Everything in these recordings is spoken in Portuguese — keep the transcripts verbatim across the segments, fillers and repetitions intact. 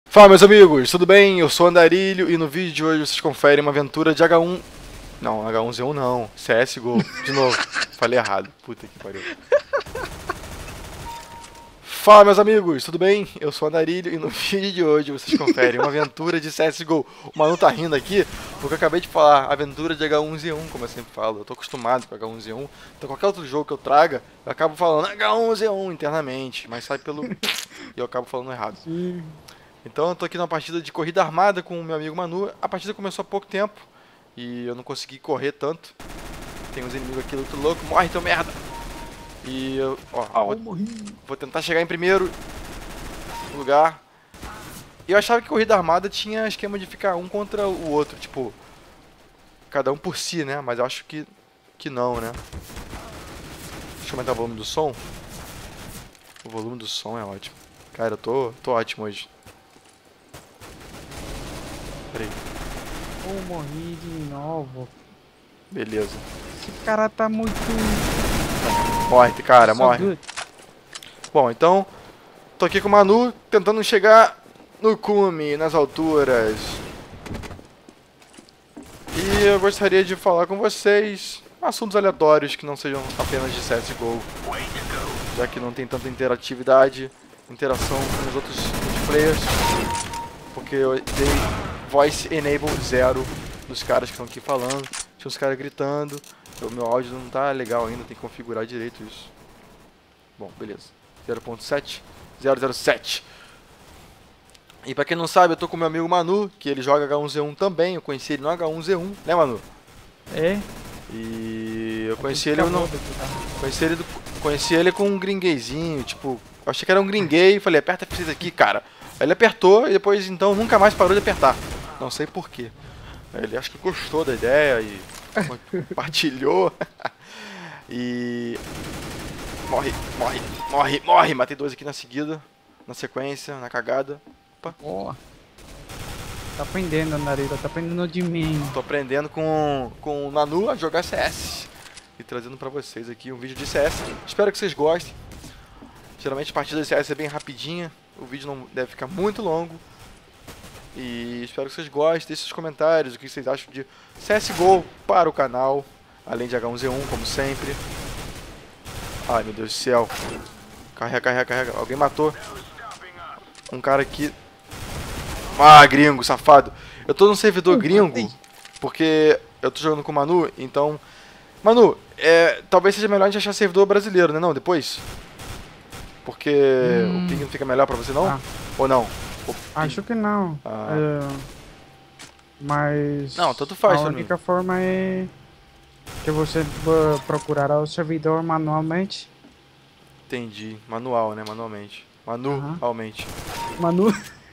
Fala, meus amigos, tudo bem? Eu sou o Andarilho e no vídeo de hoje vocês conferem uma aventura de H um... Não, H um Z um não, C S G O. De novo, falei errado, puta que pariu. Fala, meus amigos, tudo bem? Eu sou o Andarilho e no vídeo de hoje vocês conferem uma aventura de C S G O. O Manu tá rindo aqui porque eu acabei de falar aventura de H um Z um, como eu sempre falo. Eu tô acostumado com H um Z um, então qualquer outro jogo que eu traga, eu acabo falando H um Z um internamente, mas sai pelo... e eu acabo falando errado. Sim. Então eu tô aqui numa partida de corrida armada com o meu amigo Manu. A partida começou há pouco tempo e eu não consegui correr tanto. Tem uns inimigos aqui muito loucos. Morre, teu merda! E eu, ó, Ah, vou, eu morri. vou tentar chegar em primeiro lugar. Eu achava que corrida armada tinha esquema de ficar um contra o outro, tipo, cada um por si, né? Mas eu acho que, que não, né? Deixa eu aumentar o volume do som. O volume do som é ótimo. Cara, eu tô, tô ótimo hoje. Peraí. Eu morri de novo. Beleza. Esse cara tá muito... Morre, cara, So morre. good. Bom, então, tô aqui com o Manu, tentando chegar no cume, nas alturas. E eu gostaria de falar com vocês assuntos aleatórios que não sejam apenas de C S G O. Já que não tem tanta interatividade, interação com os outros players. Porque eu dei voice enable zero dos caras que estão aqui falando. Tinha uns caras gritando. O meu áudio não tá legal ainda, tem que configurar direito isso. Bom, beleza. zero ponto sete, zero zero sete. E pra quem não sabe, eu tô com meu amigo Manu, que ele joga H um Z um também. Eu conheci ele no H um Z um, né, Manu? É? E eu conheci ele no... Conheci ele, do... conheci ele com um gringuezinho, tipo... Eu achei que era um gringuei e falei, aperta F seis aqui, cara. Aí ele apertou e depois, então, nunca mais parou de apertar. Não sei porquê. Ele acho que gostou da ideia e... compartilhou. E... Morre, morre, morre, morre. Matei dois aqui na seguida. Na sequência, na cagada. Opa. Boa. Tá aprendendo, Andarilho. Tá aprendendo de mim. Tô aprendendo com, com o Manu a jogar C S. E trazendo pra vocês aqui um vídeo de C S. Espero que vocês gostem. Geralmente a partida de C S é bem rapidinha. O vídeo não deve ficar muito longo. E espero que vocês gostem. Deixem seus comentários, o que vocês acham de C S G O para o canal. Além de H um Z um, como sempre. Ai, meu Deus do céu. Carrega, carrega, carrega. Alguém matou um cara aqui. Ah, gringo, safado. Eu tô num servidor gringo, porque eu tô jogando com o Manu, então... Manu, é, talvez seja melhor a gente achar servidor brasileiro, né? Não, depois? Porque hum. o ping não fica melhor pra você, não? Ah. Ou não? Acho que não. Ah. É, mas... Não, tanto faz a pra mim. única forma é que você uh, procurará o servidor manualmente. Entendi. Manual, né? Manualmente. Manualmente. Uh-huh. Manu...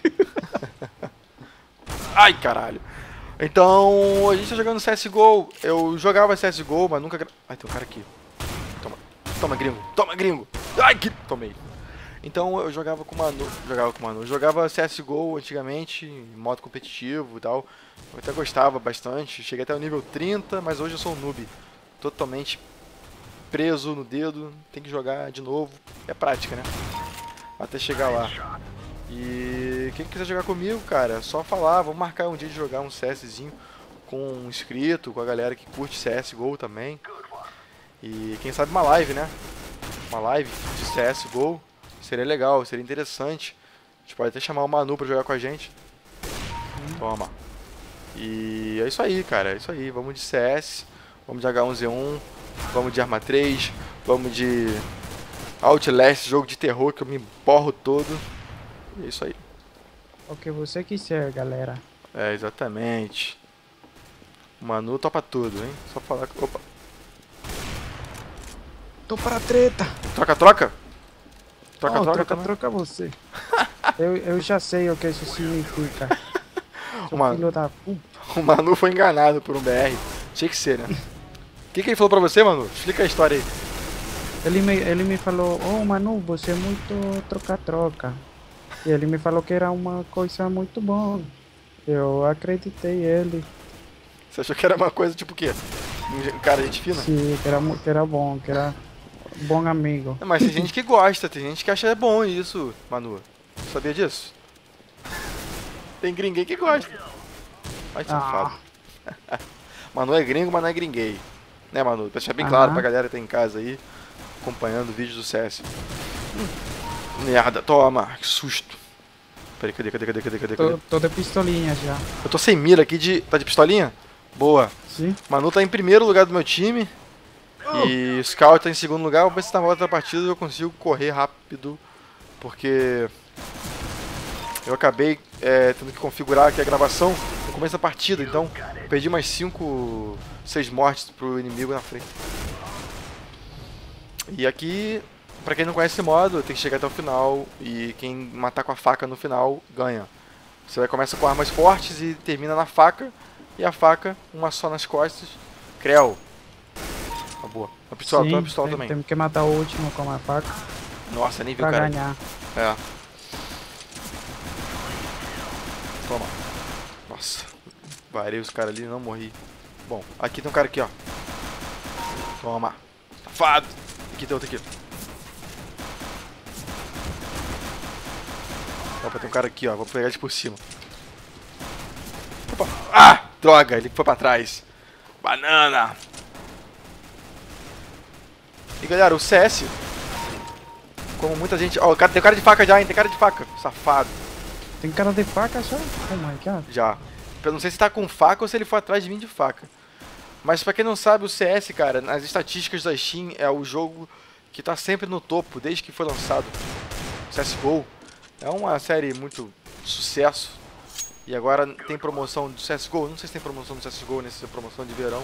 Ai, caralho. Então, a gente tá jogando C S G O. Eu jogava C S G O, mas nunca... Ai, tem um cara aqui. Toma. Toma, gringo. Toma, gringo. Ai, que... Tomei. Então, eu jogava com o Manu. Jogava com o Manu. Eu jogava C S G O antigamente, em modo competitivo e tal. Eu até gostava bastante. Cheguei até o nível trinta, mas hoje eu sou um noob. Totalmente preso no dedo. Tem que jogar de novo. É prática, né? Até chegar lá. E quem quiser jogar comigo, cara, é só falar, vamos marcar um dia de jogar um CSzinho com um inscrito, com a galera que curte C S G O também. E quem sabe uma live, né? Uma live de C S G O seria legal, seria interessante. A gente pode até chamar o Manu pra jogar com a gente. Toma. E é isso aí, cara, é isso aí. Vamos de C S, vamos de H um Z um, vamos de Arma três, vamos de Outlast, jogo de terror que eu me borro todo. É isso aí. O que você quiser, galera. É, exatamente. O Manu topa tudo, hein? Só falar que... Opa. Tô pra treta. Troca, troca? Troca, oh, troca, troca, troca você. eu, eu já sei o que isso significa. Seu Manu... filho da puta. O Manu foi enganado por um B R. Tinha que ser, né? O que, que ele falou pra você, Manu? Explica a história aí. Ele me, ele me falou, oh Manu, você é muito troca-troca. E ele me falou que era uma coisa muito boa. Eu acreditei ele. Você achou que era uma coisa tipo o quê? Um cara, gente fina? Sim, que era, que era bom, que era bom amigo. Mas tem gente que gosta, tem gente que acha bom isso, Manu. Sabia disso? Tem gringuei que gosta. Ai, safado. Ah. Manu é gringo, mas não é gringuei. Né, Manu? Pra deixar bem claro pra galera que tá em casa aí, acompanhando vídeos do C S. Hum. Merda, toma. Que susto. Peraí, cadê, cadê, cadê, cadê, cadê? Tô, tô de pistolinha já. Eu tô sem mira aqui de... Tá de pistolinha? Boa. Sim. Manu tá em primeiro lugar do meu time. E o Scout tá em segundo lugar. Vou ver se na outra partida eu consigo correr rápido. Porque... eu acabei é, tendo que configurar aqui a gravação no começo da partida. Então, perdi mais cinco, seis mortes pro inimigo na frente. E aqui... pra quem não conhece esse modo, tem que chegar até o final, e quem matar com a faca no final, ganha. Você vai começar com armas fortes e termina na faca, e a faca, uma só nas costas. Creu. Tá boa. Uma pistola, Sim, tem uma pistola tem, também. temos que matar o último com a faca. Nossa, nem vi pra o cara. ganhar. É. Toma. Nossa. Varei os caras ali e não morri. Bom, aqui tem um cara aqui, ó. Toma. Safado. Aqui tem outro aqui. Opa, tem um cara aqui, ó. Vou pegar ele por cima. Opa. Ah! Droga, ele foi pra trás. Banana. E galera, o C S, como muita gente... Ó, oh, tem cara de faca já, hein? Tem cara de faca. Safado. Tem cara de faca já? Oh my god. Já. Eu não sei se tá com faca ou se ele foi atrás de mim de faca. Mas pra quem não sabe, o C S, cara, nas estatísticas da Steam, é o jogo que tá sempre no topo, desde que foi lançado. C S G O. É uma série muito sucesso. E agora tem promoção do C S G O. Não sei se tem promoção do C S G O nessa promoção de verão.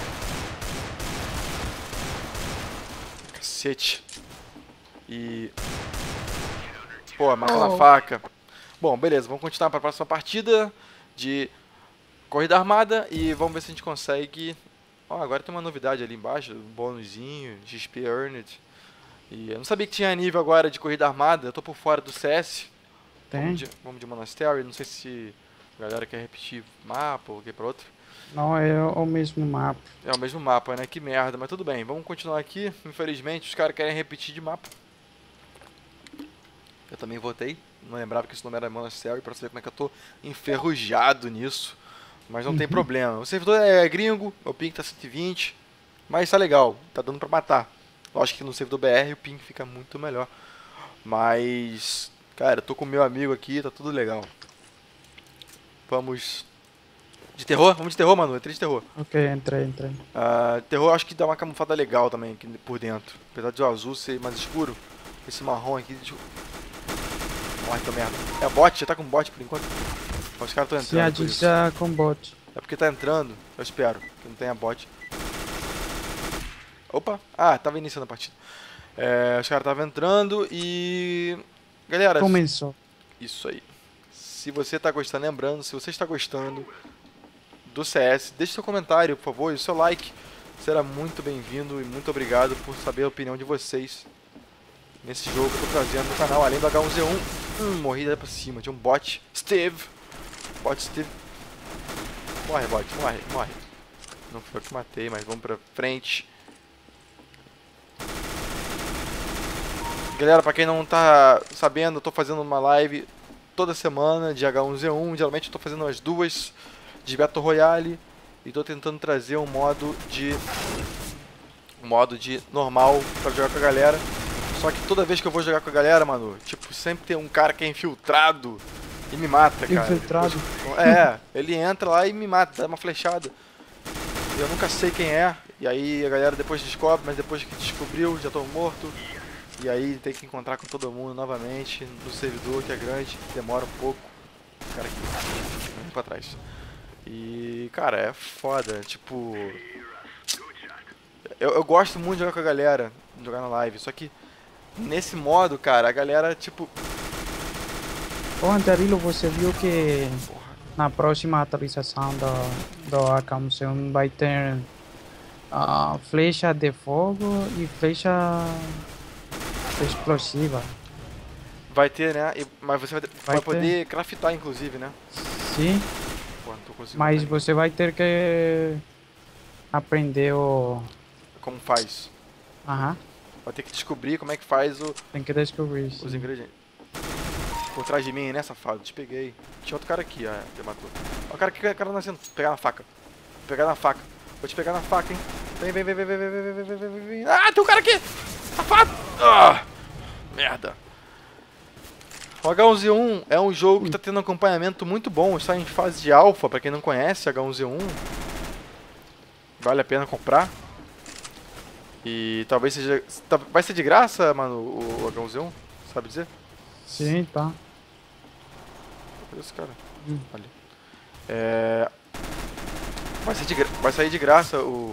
Cacete. E... pô, matou na faca. Bom, beleza. Vamos continuar para a próxima partida de corrida armada. E vamos ver se a gente consegue... ó, agora tem uma novidade ali embaixo. Um bônusinho, X P Earned. E eu não sabia que tinha nível agora de corrida armada. Eu tô por fora do C S. Tem? Vamos de, vamos de Monastery. Não sei se a galera quer repetir mapa ou quer pra outro. Não, é o mesmo mapa. É o mesmo mapa, né? Que merda, mas tudo bem. Vamos continuar aqui. Infelizmente, os caras querem repetir de mapa. Eu também votei. Não lembrava que esse nome era Monastery, pra saber como é que eu tô enferrujado nisso. Mas não uhum. tem problema. O servidor é gringo, o ping tá cento e vinte. Mas tá legal, tá dando pra matar. Lógico que no servidor B R o ping fica muito melhor. Mas, cara, eu tô com o meu amigo aqui, tá tudo legal. Vamos... de terror? Vamos de terror, mano. Entrei de terror. Ok, entrei, entrei. Uh, terror acho que dá uma camuflada legal também aqui por dentro. Apesar de o azul ser mais escuro, esse marrom aqui... deixa eu... ai, que merda. É bot? Já tá com bot por enquanto? Os caras estão entrando. Sim, a gente já com bot. É porque tá entrando. Eu espero que não tenha bot. Opa! Ah, tava iniciando a partida. É, os caras estavam entrando e... galera... começou. Isso aí. Se você tá gostando, lembrando, se você está gostando do C S, deixe seu comentário, por favor, e o seu like. Será muito bem-vindo e muito obrigado por saber a opinião de vocês nesse jogo que eu tô trazendo no canal. Além do H um Z um, hum, morri daí pra cima. Tinha um bot. Steve! Bot Steve. Morre, bot, morre, morre. Não foi eu que matei, mas vamos pra frente. Galera, pra quem não tá sabendo, eu tô fazendo uma live toda semana de H um Z um. Geralmente eu tô fazendo as duas de Battle Royale. E tô tentando trazer um modo de... um modo de normal pra jogar com a galera. Só que toda vez que eu vou jogar com a galera, mano, tipo, sempre tem um cara que é infiltrado e me mata, cara. Infiltrado? Depois, é, ele entra lá e me mata, dá uma flechada. Eu nunca sei quem é. E aí a galera depois descobre, mas depois que descobriu, já tô morto. E aí tem que encontrar com todo mundo novamente no servidor, que é grande, demora um pouco. Cara aqui, vem pra trás. E, cara, é foda, tipo... Eu, eu gosto muito de jogar com a galera, jogar na live, só que nesse modo, cara, a galera, tipo... Ô, Antarilo, você viu que porra, na próxima atualização do, do H um Z um vai ter uh, flecha de fogo e flecha explosiva. Vai ter, né? E, mas você vai, vai, vai poder craftar, inclusive, né? Sim. Pô, não tô conseguindo mas ver. você vai ter que aprender o... como faz. Aham. Vai ter que descobrir como é que faz o... tem que descobrir, os sim. ingredientes. Por trás de mim, né, safado? Te peguei. Tinha outro cara aqui, ah, ele matou. Olha o cara aqui, o cara nascendo. Vou pegar na faca. Vou pegar na faca. Vou te pegar na faca, hein. Vem, vem, vem, vem, vem, vem, vem, vem, vem, vem, vem, vem. Ah, tem um cara aqui! Safado! Ah, merda. O H um Z um é um jogo que tá tendo um acompanhamento muito bom. Está em fase de alfa, pra quem não conhece, H um Z um. Vale a pena comprar. E talvez seja... Vai ser de graça, mano, o H um Z um? Sabe dizer? Sim, tá. Cadê esse cara? Hum. Ali. É... Vai, ser de gra... Vai sair de graça o...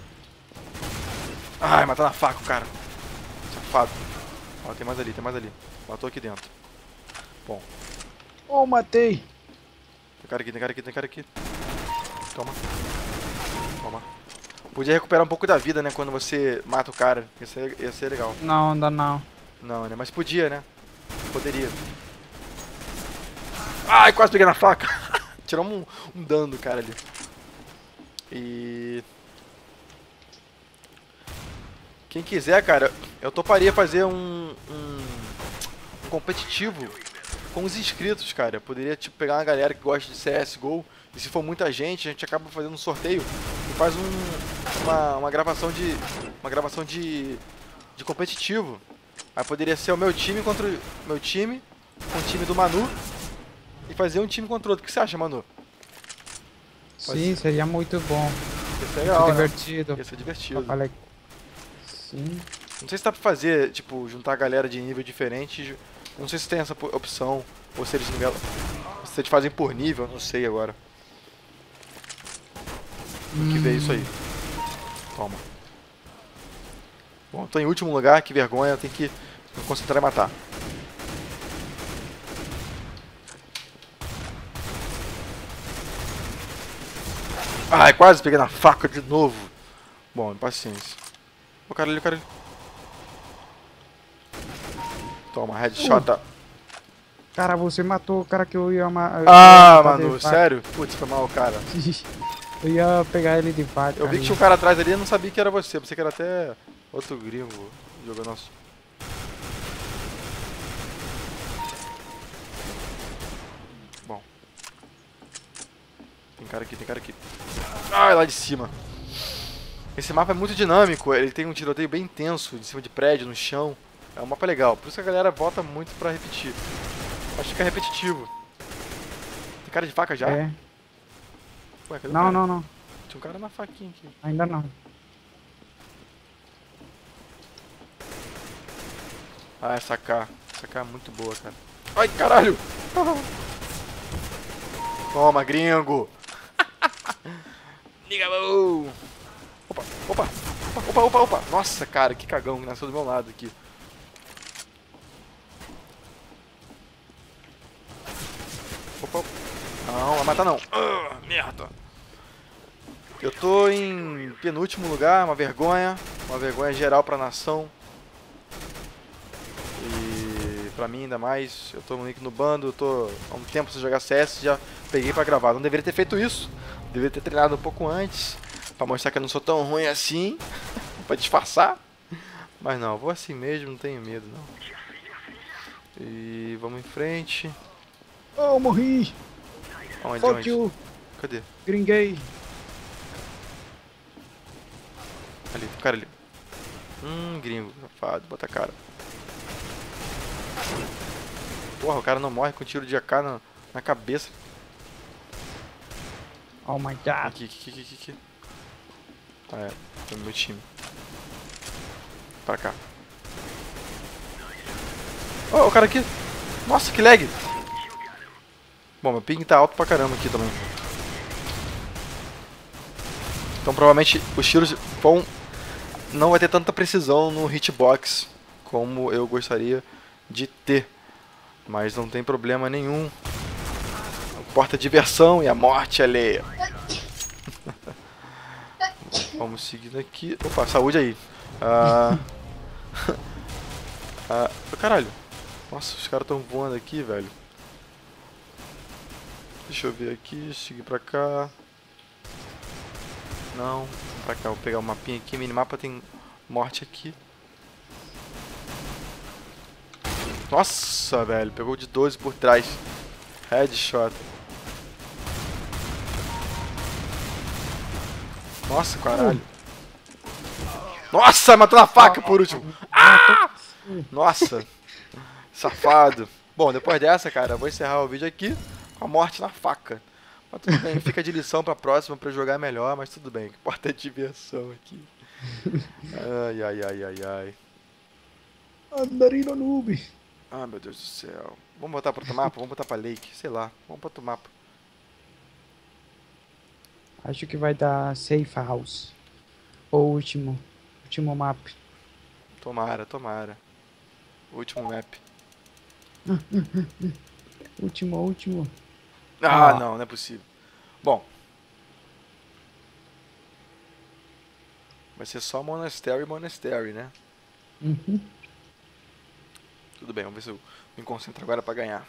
Ai, matar na faca o cara. Safado. Ó, tem mais ali, tem mais ali. Matou aqui dentro. Bom. Oh, matei. Tem cara aqui, tem cara aqui, tem cara aqui. Toma. Toma. Podia recuperar um pouco da vida, né, quando você mata o cara. Ia ser, ia ser legal. Não, ainda não. Não, né, mas podia, né. Poderia. Ai, quase peguei na faca. Tirou um, um dano do cara ali. E... Quem quiser, cara, eu toparia fazer um, um, um competitivo com os inscritos, cara. Eu poderia, tipo, pegar uma galera que gosta de C S G O. E se for muita gente, a gente acaba fazendo um sorteio e faz um, uma, uma gravação de uma gravação de, de competitivo. Aí poderia ser o meu time contra o meu time, com o time do Manu, e fazer um time contra o outro. O que você acha, Manu? Sim, seria muito bom. Ia ser legal, Muito né? divertido. Ia ser divertido. Falei. Sim. Não sei se dá pra fazer, tipo, juntar a galera de nível diferente. Não sei se tem essa opção, ou se eles nivelam, se eles fazem por nível, não sei agora. Tem que ver isso aí. Toma. Bom, tô em último lugar, que vergonha, eu tenho que me concentrar em matar. Ai, quase peguei na faca de novo. Bom, paciência. O cara ali, o cara ali. Toma, headshot. Uh. Cara, você matou o cara que eu ia matar. Ah, mano, sério? Putz, foi mal, cara. Eu ia pegar ele de faca. Eu vi que tinha um cara atrás ali e não sabia que era você. Pensei que era até outro gringo jogando nosso. Bom. Tem cara aqui, tem cara aqui. Ah, lá de cima. Esse mapa é muito dinâmico. Ele tem um tiroteio bem intenso, de cima de prédio, no chão. É um mapa legal. Por isso que a galera vota muito pra repetir. Acho que fica repetitivo. Tem cara de faca já? É. Ué, cadê o Não, cara? não, não. Tinha um cara na faquinha aqui. Ainda não. Ah, essa K. Essa K é muito boa, cara. Ai, caralho! Toma, gringo! Liga, opa, opa, opa, opa, opa! Nossa, cara, que cagão que nasceu do meu lado aqui. Opa, opa. Não, vai matar não. Uh, merda. Eu tô em penúltimo lugar, uma vergonha. Uma vergonha geral pra nação. E pra mim ainda mais. Eu tô no link no bando, eu tô há um tempo sem jogar C S, já peguei pra gravar. Não deveria ter feito isso. Deveria ter treinado um pouco antes. Pra mostrar que eu não sou tão ruim assim. Pra disfarçar. Mas não, vou assim mesmo, não tenho medo não. E vamos em frente. Oh, morri! Onde, Fuck onde? you! Cadê? Gringuei! Ali, tem um cara ali. Hum, gringo, safado, bota a cara. Porra, o cara não morre com tiro de A K na, na cabeça. Oh my god! Aqui, aqui, aqui, aqui, aqui. Ah, é, é meu time. Pra cá. Oh, o cara aqui. Nossa, que lag. Bom, meu ping tá alto pra caramba aqui também. Então provavelmente os tiros vão... não vai ter tanta precisão no hitbox como eu gostaria de ter. Mas não tem problema nenhum. Importa a diversão e a morte alheia. Vamos seguindo aqui. Opa, saúde aí. Ah... ah... Caralho. Nossa, os caras estão voando aqui, velho. Deixa eu ver aqui, seguir pra cá. Não, pra cá, vou pegar o mapinha aqui. Minimapa tem morte aqui. Nossa, velho. Pegou de doze por trás. Headshot. Nossa, caralho. Nossa, matou na faca por último. Ah! Nossa. Safado. Bom, depois dessa, cara, eu vou encerrar o vídeo aqui com a morte na faca. Mas tudo bem, fica de lição pra próxima pra eu jogar melhor, mas tudo bem. O que importa é diversão aqui. Ai, ai, ai, ai, ai. Andarino noob. Ah, meu Deus do céu. Vamos botar pra outro mapa? Vamos botar pra Lake, sei lá. Vamos pra outro mapa. Acho que vai dar Safe House. O último. Último mapa. Tomara, tomara. Último map. Último, último. Ah, Ah. não, não é possível. Bom. Vai ser só Monastery e Monastery, né? Uhum. Tudo bem, vamos ver se eu me concentro agora pra ganhar.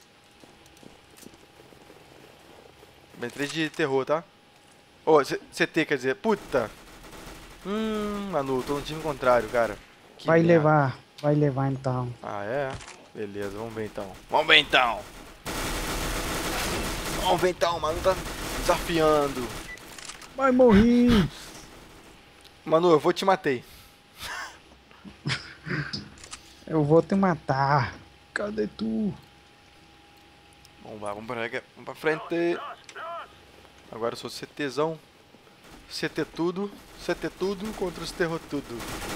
Bem, três de terror, tá? Ô, oh, C T quer dizer, puta! Hum, Manu, tô no time contrário, cara. Que Vai merda. levar, vai levar então. Ah, é? Beleza, vamos ver então. Vamos ver então! Vamos ver então, Manu tá desafiando. Vai morrer! Manu, eu vou te matei. Eu vou te matar. Cadê tu? Vamos lá, vamos pra, vamos pra frente. Agora eu sou CTzão. C T tudo. C T tudo contra os terror tudo.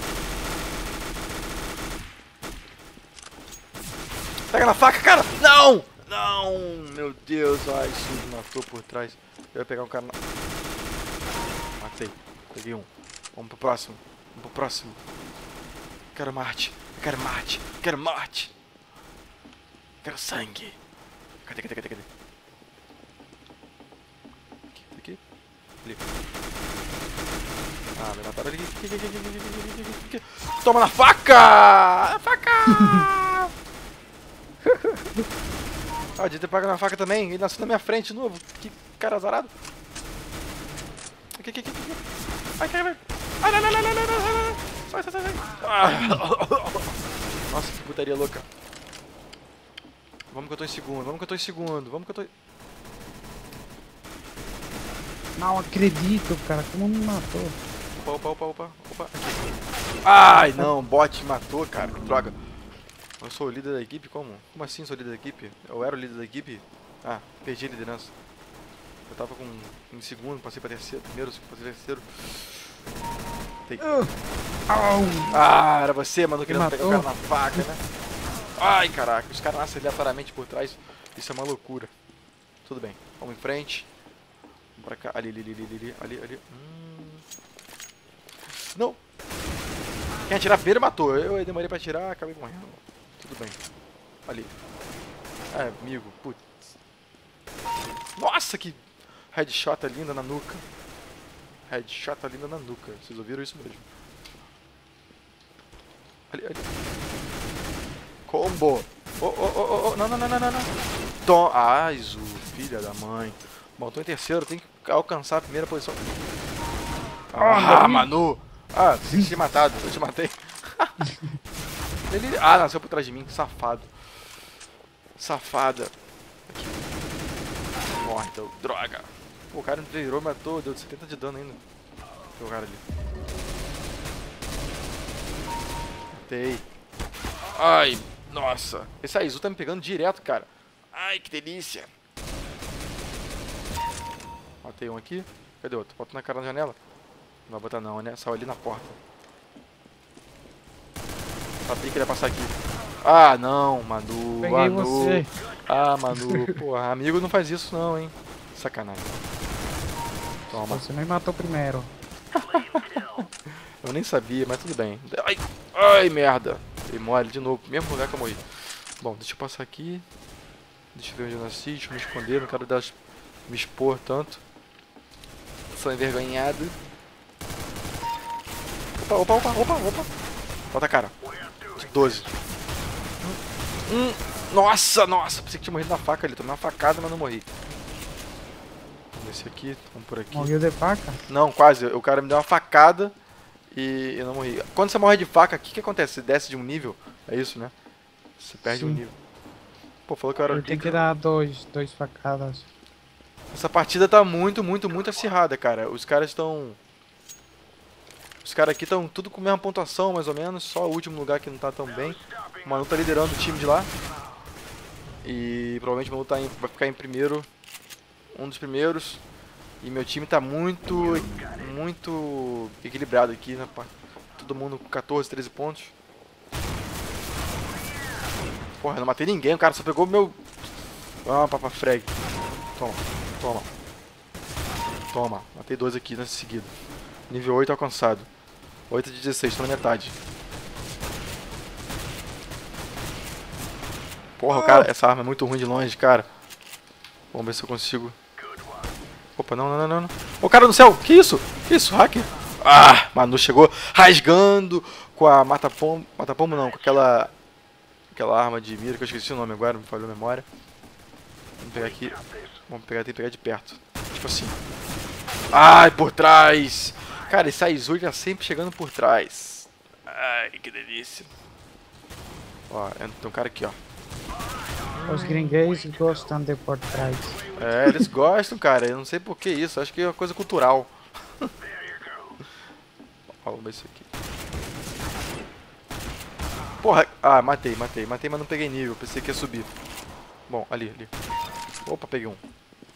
Pega na faca, cara! Não! Não! Meu Deus, ai, isso me matou por trás. Eu ia pegar um cara na... Matei. Peguei um. Vamos pro próximo. Vamos pro próximo. Quero Marte. Quero Marte. Quero morte. Quero sangue. Cadê, cadê, cadê, cadê? Aqui, aqui. Ali. Ah, me mataram ali. Aqui, aqui, aqui, aqui, aqui, aqui, aqui. Toma na faca! Na faca! Ah, devia ter pego na faca também. Ele nasceu na minha frente de novo. Que cara azarado. Aqui, aqui, aqui, aqui. Ai, caramba. Ai, não, não, não, não, não, não. Sai, sai, sai, sai. Ah. Nossa, que putaria louca. Vamos que eu tô em segundo, vamos que eu tô em segundo, vamos que eu tô... Não acredito, cara. Como me matou? Opa, opa, opa, opa. Aqui. Ai, não, bot matou, cara. Que droga. Eu sou o líder da equipe? Como? Como assim sou o líder da equipe? Eu era o líder da equipe? Ah, perdi a liderança. Eu tava com em segundo, passei pra terceiro, primeiro, passei pra terceiro. Tem... Ah, era você, mano, querendo pegar o cara na faca, né? Ai, caraca, os caras nascem aleatoriamente por trás. Isso é uma loucura. Tudo bem, vamos em frente. Vamos pra cá. Ali, ali, ali, ali, ali, ali. Hum. Não! Quem atirar primeiro matou. Eu demorei pra atirar, acabei morrendo. Tudo bem. Ali. É, amigo, putz. Nossa, que headshot linda na nuca. Headshot linda na nuca. Vocês ouviram isso mesmo? Ali, ali. Combo. Oh, oh, oh, oh. Não, não, não, não, não. Tom. Ai, Zu, filha da mãe. Bom, tô em terceiro, tem que alcançar a primeira posição. Ah, Manu. Ah, tem que ser matado, eu te matei. Ele... Ah, nasceu por trás de mim, safado. Safada. Aqui. Morre, então. Droga. Pô, o cara me virou, matou, deu setenta de dano ainda. Tem o cara ali. Matei. Ai, nossa. Esse Aizu tá me pegando direto, cara. Ai, que delícia. Matei um aqui. Cadê outro? Bota na cara na janela. Não vai botar não, né? Saiu ali na porta. Sabia que ele ia passar aqui. Ah, não, Manu. Peguei Manu. você. Ah, Manu. Porra, amigo não faz isso não, hein. Sacanagem. Toma. Você me matou primeiro. Eu nem sabia, mas tudo bem. Ai, ai, merda. Ele morre de novo, mesmo lugar que eu morri. Bom, deixa eu passar aqui. Deixa eu ver onde eu nasci, deixa eu me esconder, não quero dar, me expor tanto. Sou envergonhado. Opa, opa, opa, opa, opa. Bota a cara. De doze. Hum, nossa, nossa. Pensei que tinha morrido na faca ali. Tomei uma facada, mas não morri. Vamos esse aqui, vamos por aqui. Morreu de faca? Não, quase. O cara me deu uma facada e eu não morri. Quando você morre de faca, o que, que acontece? Você desce de um nível? É isso, né? Você perde Sim. um nível. Pô, falou que eu era Eu tenho que pica. dar dois, dois facadas. Essa partida tá muito, muito, muito acirrada, cara. Os caras estão... Os caras aqui estão tudo com a mesma pontuação, mais ou menos. Só o último lugar que não tá tão bem. O Manu tá liderando o time de lá. E provavelmente o Manu tá em, vai ficar em primeiro. Um dos primeiros. E meu time tá muito, muito equilibrado aqui, né? Todo mundo com quatorze, treze pontos. Porra, eu não matei ninguém, o cara só pegou o meu... Ah, papa frag. Toma, toma. Toma, matei dois aqui nesse seguido. Nível oito alcançado. oito de dezesseis, tô na metade. Porra, o cara, essa arma é muito ruim de longe, cara. Vamos ver se eu consigo. Opa, não, não, não, não. Ô, cara no céu, que isso? Que isso, hacker? Ah, Manu chegou rasgando com a mata-pombo. Mata-pombo não, com aquela... Aquela arma de mira que eu esqueci o nome agora, me falhou a memória. Vamos pegar aqui. Vamos pegar, tem que pegar de perto. Tipo assim. Ai, por trás! Cara, esse Azul tá sempre chegando por trás. Ai, que delícia. Ó, tem um cara aqui, ó. Os gringuês gostam de por trás. É, eles gostam, cara. Eu não sei por que isso. Acho que é uma coisa cultural. Ó, vamos ver isso aqui. Porra. Ah, matei, matei. Matei, mas não peguei nível. Pensei que ia subir. Bom, ali, ali. Opa, peguei um.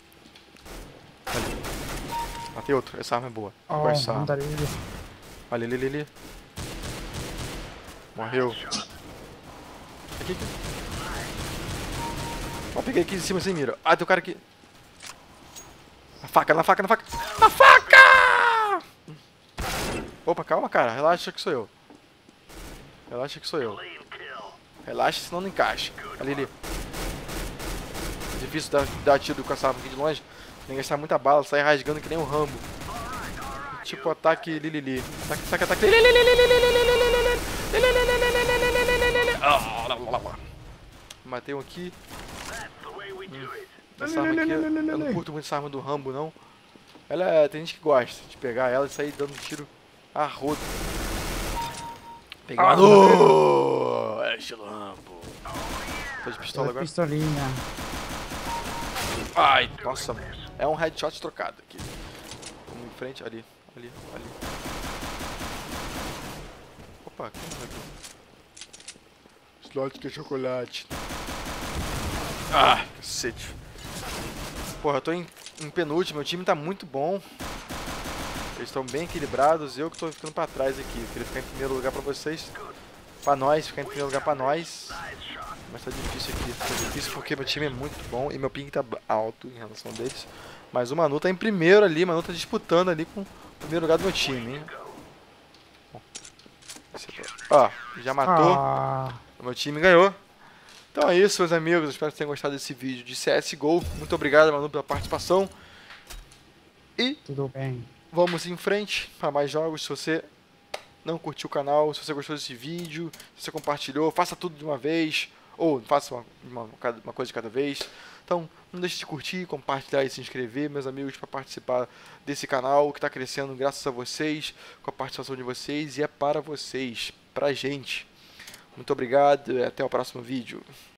Ali. Matei outro. Essa arma é boa. Oh, Gosto dessa arma. andarilho. Ali, ali, ali, ali. Morreu. Aqui, aqui. Ó, peguei aqui em cima sem mira. Ah, tem um cara aqui. Na faca, na faca, na faca. Na faca! Opa, calma, cara. Relaxa que sou eu. Relaxa que sou eu. Relaxa, senão não encaixa. Ali, ali. Difícil dar, dar tiro com essa arma aqui de longe. Tem que gastar muita bala, sair rasgando que nem um Rambo. Tipo ataque Lilili. Ataque, ataque, ataque. Matei um aqui. Hum. Essa arma aqui, eu não curto muito essa arma do Rambo, não. Ela é, tem gente que gosta de pegar ela e sair dando tiro a rodo. Peguei uma... Oh, é estilo Rambo. Tô de pistola agora. Pistolinha. Ai, nossa. É um headshot trocado aqui. Vamos em frente, ali, ali, ali. Opa, que é aqui? Slot de chocolate. Ah, cacete. Porra, eu tô em, em penúltimo, meu time tá muito bom. Eles estão bem equilibrados, eu que tô ficando pra trás aqui. Eu queria ficar em primeiro lugar pra vocês. Pra nós, ficar em primeiro lugar pra nós. Mas tá difícil aqui, tá difícil porque meu time é muito bom e meu ping tá alto em relação deles. Mas o Manu tá em primeiro ali, o Manu tá disputando ali com o primeiro lugar do meu time, hein. Bom, ó, já matou, Ah. o meu time ganhou. Então é isso, meus amigos, eu espero que tenham gostado desse vídeo de C S G O. Muito obrigado, Manu, pela participação. E Tudo bem. vamos em frente para mais jogos. Se você não curtiu o canal, se você gostou desse vídeo, se você compartilhou, faça tudo de uma vez. Ou faça uma, uma, uma coisa de cada vez. Então, não deixe de curtir, compartilhar e se inscrever, meus amigos, para participar desse canal que está crescendo graças a vocês, com a participação de vocês, e é para vocês, pra gente. Muito obrigado e até o próximo vídeo.